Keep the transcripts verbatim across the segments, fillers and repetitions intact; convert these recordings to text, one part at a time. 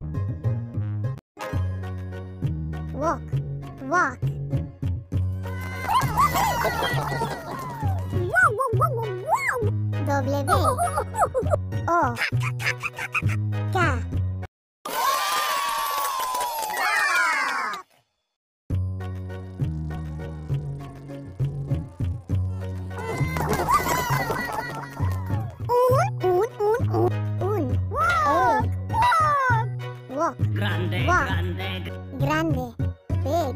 Walk, walk. W, O, K. Walk. Grande, Walk. grande. Grande. Big.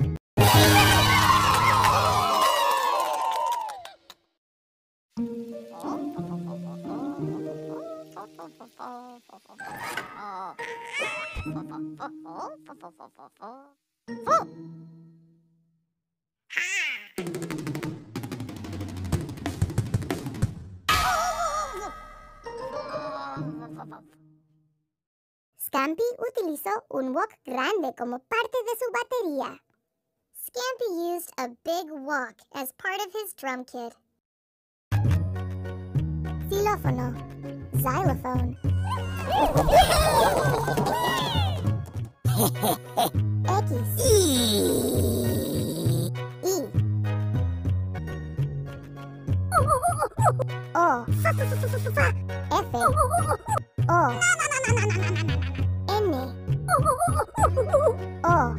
Scampy utilizó un wok grande como parte de su batería. Scampy used a big wok as part of his drum kit. Xilófono. Xylophone. X. I. O. F. O. N. O.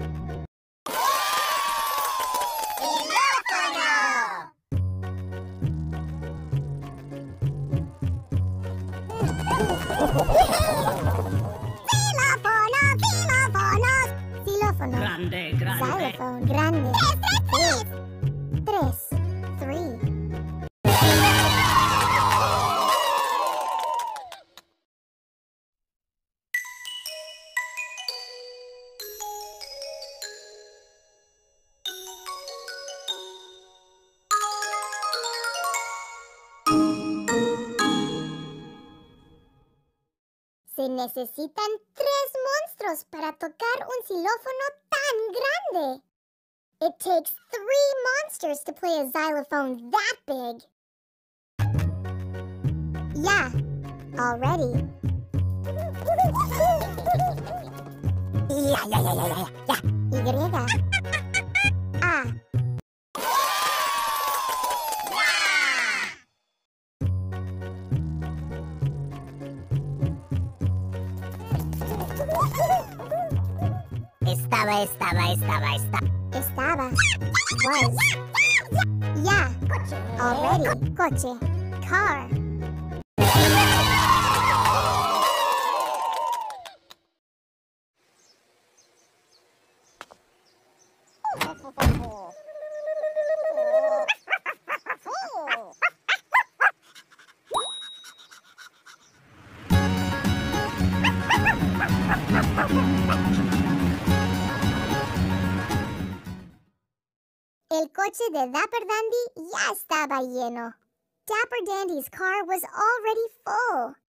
Xilófono. Grande, grande. Xylophone. Grande. Tres. Tres. Three. Se necesitan tres monstruos para tocar un xilófono tan grande. It takes three monsters to play a xylophone that big. Yeah, already. Yeah, yeah, yeah, yeah, yeah, yeah. Y. A. Estaba, estaba, estaba, estaba. Estaba. Was. Yeah. Already. Coche. Car. El coche de Dapper Dandy ya estaba lleno. Dapper Dandy's car was already full.